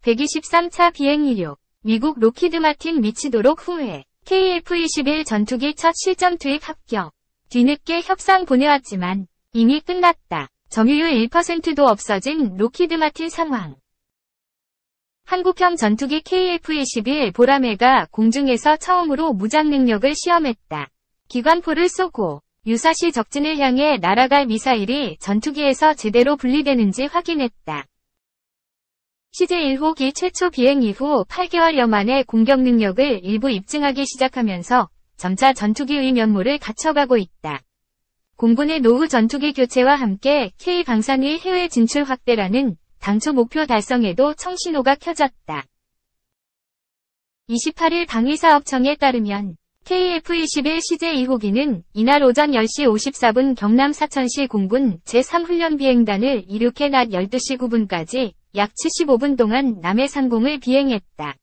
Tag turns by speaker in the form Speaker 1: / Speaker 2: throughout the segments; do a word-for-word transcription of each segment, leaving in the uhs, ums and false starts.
Speaker 1: 백이십삼 차 비행 이력. 미국 로키드 마틴 미치도록 후회. 케이에프 이십일 전투기 첫 실전 투입 합격. 뒤늦게 협상 보내왔지만 이미 끝났다. 점유율 일 퍼센트도 없어진 로키드 마틴 상황. 한국형 전투기 케이에프 이십일 보라매가 공중에서 처음으로 무장 능력을 시험했다. 기관포를 쏘고 유사시 적진을 향해 날아갈 미사일이 전투기에서 제대로 분리되는지 확인했다. 씨제 일 호기 최초 비행 이후 팔 개월여 만에 공격 능력을 일부 입증하기 시작하면서 점차 전투기의 면모를 갖춰가고 있다. 공군의 노후 전투기 교체와 함께 K방산의 해외 진출 확대라는 당초 목표 달성에도 청신호가 켜졌다. 이십팔 일 방위사업청에 따르면 케이에프 이십일 씨제 이 호기는 이날 오전 열 시 오십사 분 경남 사천시 공군 제삼 훈련비행단을 이륙해 낮 열두 시 구 분까지 약 칠십오 분 동안 남해 상공을 비행했다.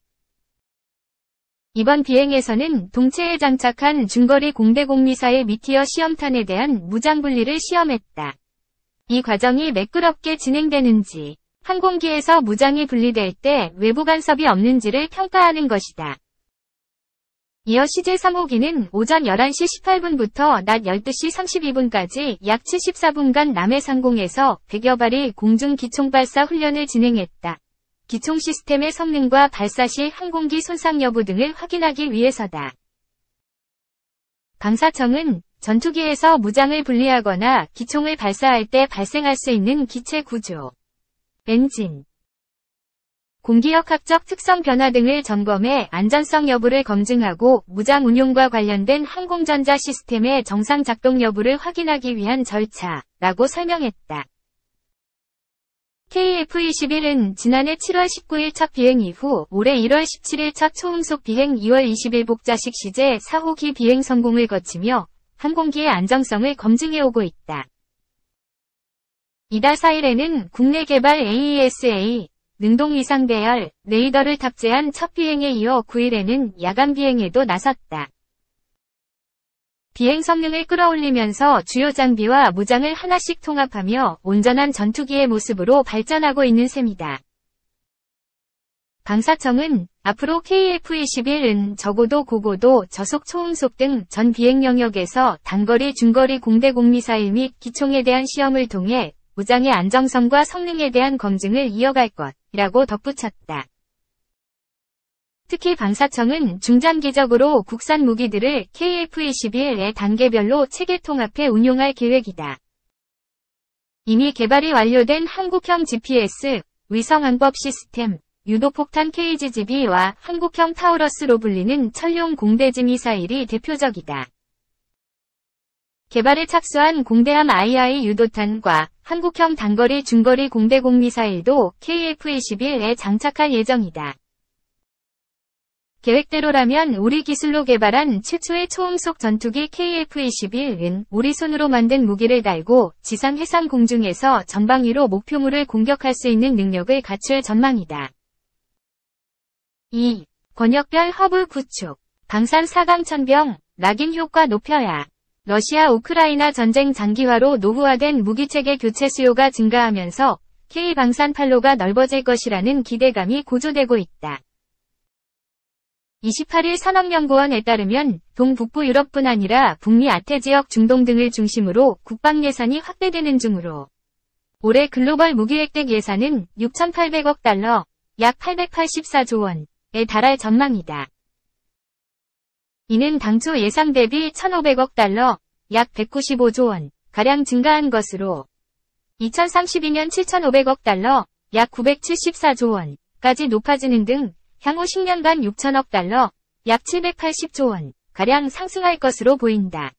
Speaker 1: 이번 비행에서는 동체에 장착한 중거리 공대공 미사일 미티어 시험탄에 대한 무장 분리를 시험했다. 이 과정이 매끄럽게 진행되는지, 항공기에서 무장이 분리될 때 외부 간섭이 없는지를 평가하는 것이다. 이어 씨제 삼 호기는 오전 열한 시 십팔 분부터 낮 열두 시 삼십이 분까지 약 칠십사 분간 남해 상공에서 백여 발의 공중 기총발사 훈련을 진행했다. 기총 시스템의 성능과 발사 시 항공기 손상 여부 등을 확인하기 위해서다. 방사청은 전투기에서 무장을 분리하거나 기총을 발사할 때 발생할 수 있는 기체 구조, 엔진, 공기역학적 특성 변화 등을 점검해 안전성 여부를 검증하고 무장 운용과 관련된 항공전자 시스템의 정상 작동 여부를 확인하기 위한 절차라고 설명했다. 케이에프 이십일은 지난해 칠월 십구일 첫 비행 이후 올해 일월 십칠일 첫 초음속 비행, 이월 이십일 복자식 씨제 사 호기 비행 성공을 거치며 항공기의 안정성을 검증해오고 있다. 이달 사 일에는 국내 개발 에이이에스에이 능동 위상 배열 레이더를 탑재한 첫 비행에 이어 구 일에는 야간 비행에도 나섰다. 비행 성능을 끌어올리면서 주요 장비와 무장을 하나씩 통합하며 온전한 전투기의 모습으로 발전하고 있는 셈이다. 방사청은 앞으로 케이에프 이십일은 저고도 고고도 저속 초음속 등 전 비행 영역에서 단거리 중거리 공대공 미사일 및 기총에 대한 시험을 통해 무장의 안정성과 성능에 대한 검증을 이어갈 것이라고 덧붙였다. 특히 방사청은 중장기적으로 국산 무기들을 케이에프 이십일의 단계별로 체계 통합해 운용할 계획이다. 이미 개발이 완료된 한국형 지피에스, 위성항법 시스템, 유도폭탄 케이지지비와 한국형 타우러스로 불리는 천룡 공대지 미사일이 대표적이다. 개발에 착수한 공대함 아이아이 유도탄과 한국형 단거리 중거리 공대공 미사일도 케이에프 이십일에 장착할 예정이다. 계획대로라면 우리 기술로 개발한 최초의 초음속 전투기 케이에프 이십일은 우리 손으로 만든 무기를 달고 지상 해상 공중에서 전방위로 목표물을 공격할 수 있는 능력을 갖출 전망이다. 이. 권역별 허브 구축. 방산 사 강 천병, 락인 효과 높여야. 러시아 우크라이나 전쟁 장기화로 노후화된 무기체계 교체 수요가 증가하면서 K방산 판로가 넓어질 것이라는 기대감이 고조되고 있다. 이십팔 일 산업연구원에 따르면 동북부 유럽뿐 아니라 북미 아태 지역 중동 등을 중심으로 국방 예산이 확대되는 중으로 올해 글로벌 무기획득 예산은 육천팔백억 달러, 약 팔백팔십사조 원에 달할 전망이다. 이는 당초 예상 대비 천오백억 달러, 약 백구십오조 원, 가량 증가한 것으로 이천삼십이 년 칠천오백억 달러, 약 구백칠십사조 원까지 높아지는 등 향후 십 년간 육천억 달러, 약 칠백팔십조 원, 가량 상승할 것으로 보인다.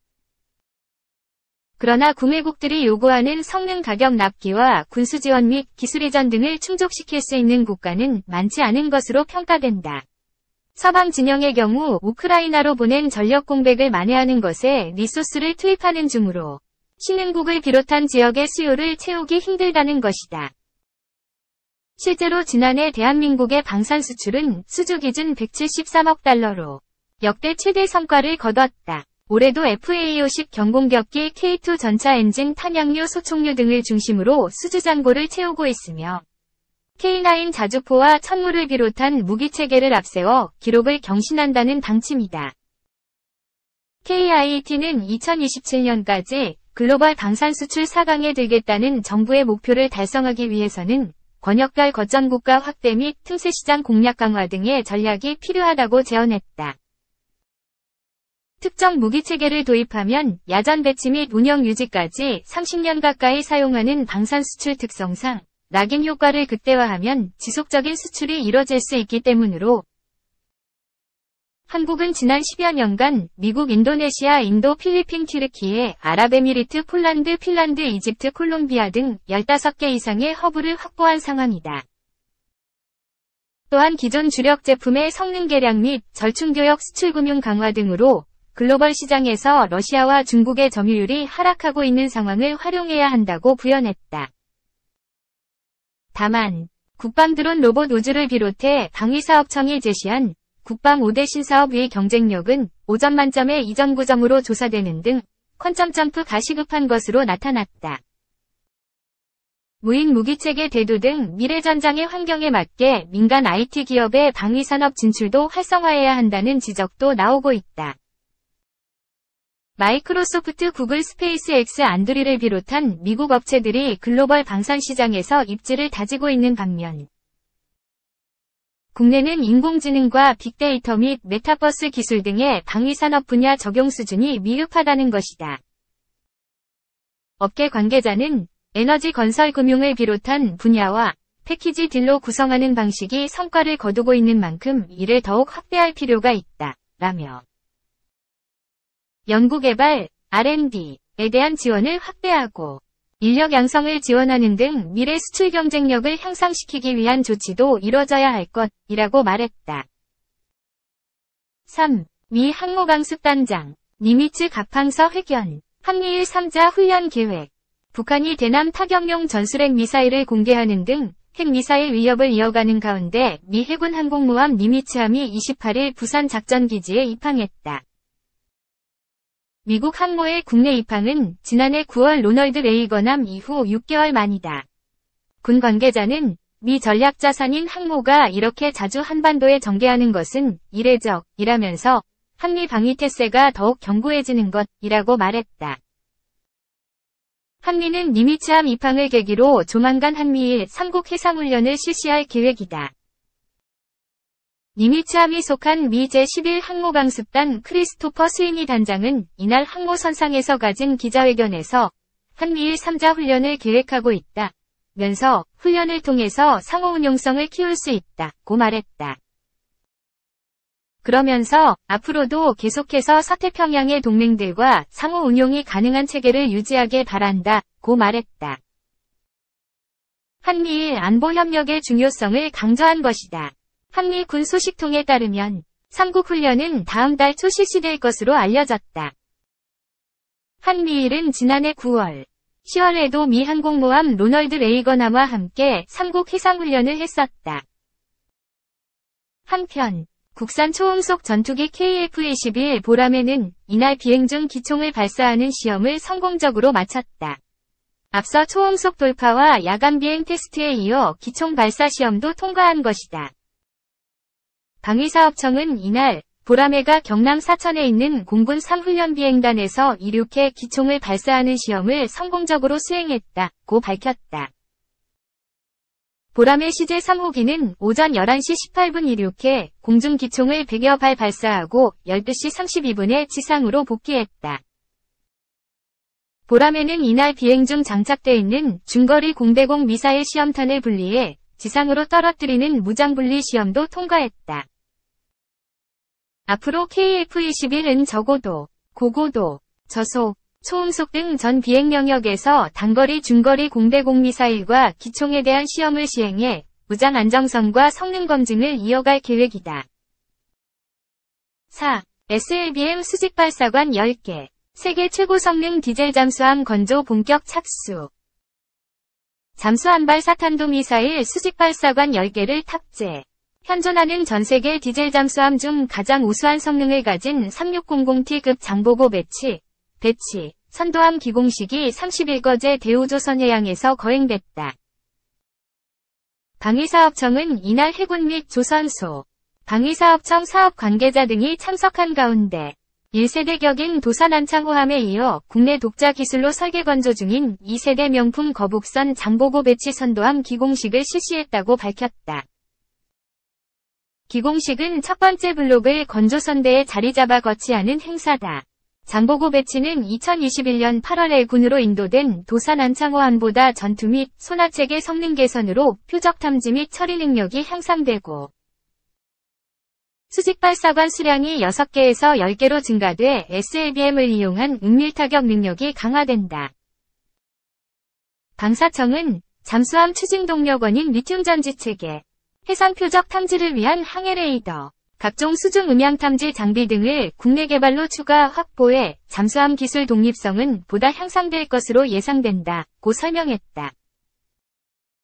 Speaker 1: 그러나 구매국들이 요구하는 성능 가격 납기와 군수 지원 및 기술 이전 등을 충족시킬 수 있는 국가는 많지 않은 것으로 평가된다. 서방 진영의 경우 우크라이나로 보낸 전력 공백을 만회하는 것에 리소스를 투입하는 중으로 신흥국을 비롯한 지역의 수요를 채우기 힘들다는 것이다. 실제로 지난해 대한민국의 방산 수출은 수주 기준 백칠십삼억 달러로 역대 최대 성과를 거뒀다. 올해도 에프에이오식 경공격기 케이 투 전차 엔진 탄약류 소총류 등을 중심으로 수주 잔고를 채우고 있으며 케이 나인 자주포와 천무를 비롯한 무기체계를 앞세워 기록을 경신한다는 방침이다. 케이아이이티는 이천이십칠 년까지 글로벌 방산 수출 사 강에 들겠다는 정부의 목표를 달성하기 위해서는 권역별 거점 국가 확대 및 틈새 시장 공략 강화 등의 전략이 필요하다고 제언했다. 특정 무기체계를 도입하면 야전 배치 및 운영 유지까지 삼십 년 가까이 사용하는 방산 수출 특성상 락인 효과를 극대화하면 지속적인 수출이 이뤄질 수 있기 때문으로 한국은 지난 십여 년간 미국, 인도네시아, 인도, 필리핀, 튀르키예, 아랍에미리트, 폴란드, 핀란드, 이집트, 콜롬비아 등 열다섯 개 이상의 허브를 확보한 상황이다. 또한 기존 주력 제품의 성능 개량 및 절충교역 수출금융 강화 등으로 글로벌 시장에서 러시아와 중국의 점유율이 하락하고 있는 상황을 활용해야 한다고 부연했다. 다만 국방드론 로봇 우주를 비롯해 방위사업청이 제시한 국방 오 대 신사업의 경쟁력은 오 점 만점에 이 점 구 점으로 조사되는 등 퀀텀 점프 가시급한 것으로 나타났다. 무인 무기체계 대두 등 미래전장의 환경에 맞게 민간 아이티 기업의 방위산업 진출도 활성화해야 한다는 지적도 나오고 있다. 마이크로소프트, 구글, 스페이스X, 안드리를 비롯한 미국 업체들이 글로벌 방산 시장에서 입지를 다지고 있는 반면 국내는 인공지능과 빅데이터 및 메타버스 기술 등의 방위산업 분야 적용 수준이 미흡하다는 것이다. 업계 관계자는 에너지 건설 금융을 비롯한 분야와 패키지 딜로 구성하는 방식이 성과를 거두고 있는 만큼 이를 더욱 확대할 필요가 있다. 라며 연구개발, 알 앤 디에 대한 지원을 확대하고 인력 양성을 지원하는 등 미래 수출 경쟁력을 향상시키기 위한 조치도 이뤄져야 할 것이라고 말했다. 삼. 미 항모강습단장 니미츠 각항서 회견 한미일 삼 자 훈련 계획 북한이 대남 타격용 전술핵 미사일을 공개하는 등 핵미사일 위협을 이어가는 가운데 미 해군 항공모함 니미츠함이 이십팔 일 부산 작전기지에 입항했다. 미국 항모의 국내 입항은 지난해 구월 로널드 레이건함 이후 육 개월 만이다. 군 관계자는 미 전략자산인 항모가 이렇게 자주 한반도에 정계하는 것은 이례적이라면서 한미 방위태세가 더욱 견고해지는 것이라고 말했다. 한미는 니미츠함 입항을 계기로 조만간 한미일 삼 국 해상훈련을 실시할 계획이다. 니미츠함이 속한 미 제십일 항모강습단 크리스토퍼 스위니 단장은 이날 항모선상에서 가진 기자회견에서 한미일 삼 자 훈련을 계획하고 있다. 면서 훈련을 통해서 상호 운용성을 키울 수 있다고 말했다. 그러면서 앞으로도 계속해서 서태평양의 동맹들과 상호 운용이 가능한 체계를 유지하길 바란다고 말했다. 한미일 안보협력의 중요성을 강조한 것이다. 한미 군 소식통에 따르면 삼 국 훈련은 다음 달 초 실시될 것으로 알려졌다. 한미일은 지난해 구월, 시월에도 미 항공모함 로널드 레이건함과 함께 삼 국 해상훈련을 했었다. 한편 국산 초음속 전투기 케이에프 이십일 보람에는 이날 비행 중 기총을 발사하는 시험을 성공적으로 마쳤다. 앞서 초음속 돌파와 야간 비행 테스트에 이어 기총 발사 시험도 통과한 것이다. 방위사업청은 이날 보라매가 경남 사천에 있는 공군 삼 훈련비행단에서 이륙해 기총을 발사하는 시험을 성공적으로 수행했다고 밝혔다. 보라매 시제 삼 호기는 오전 열한 시 십팔 분 이륙해 공중 기총을 백여 발 발사하고 열두 시 삼십이 분에 지상으로 복귀했다. 보라매는 이날 비행 중 장착돼 있는 중거리 공대공 미사일 시험탄을 분리해 지상으로 떨어뜨리는 무장분리 시험도 통과했다. 앞으로 케이에프 이십일은 저고도, 고고도, 저속, 초음속 등 전 비행 영역에서 단거리 중거리 공대공 미사일과 기총에 대한 시험을 시행해 무장 안정성과 성능 검증을 이어갈 계획이다. 사. 에스엘비엠 수직 발사관 열 개, 세계 최고 성능 디젤 잠수함 건조 본격 착수. 잠수함발 사탄도 미사일 수직 발사관 열 개를 탑재. 현존하는 전세계 디젤 잠수함 중 가장 우수한 성능을 가진 삼육공공 티급 장보고 배치, 배치, 선도함 기공식이 삼십일 거제 대우조선해양에서 거행됐다. 방위사업청은 이날 해군 및 조선소, 방위사업청 사업 관계자 등이 참석한 가운데 일 세대 격인 도산안창호함에 이어 국내 독자 기술로 설계 건조 중인 이 세대 명품 거북선 장보고 배치 선도함 기공식을 실시했다고 밝혔다. 기공식은 첫 번째 블록을 건조선대에 자리 잡아 거치하는 행사다. 장보고 배치는 이천이십일 년 팔월에 군으로 인도된 도산안창호함보다 전투 및 손화체계 성능 개선으로 표적 탐지 및 처리 능력이 향상되고 수직 발사관 수량이 여섯 개에서 열 개로 증가돼 에스엘비엠을 이용한 은밀 타격 능력이 강화된다. 방사청은 잠수함 추진 동력원인 리튬 전지 체계, 해상 표적 탐지를 위한 항해 레이더, 각종 수중 음향 탐지 장비 등을 국내 개발로 추가 확보해 잠수함 기술 독립성은 보다 향상될 것으로 예상된다 고 설명했다.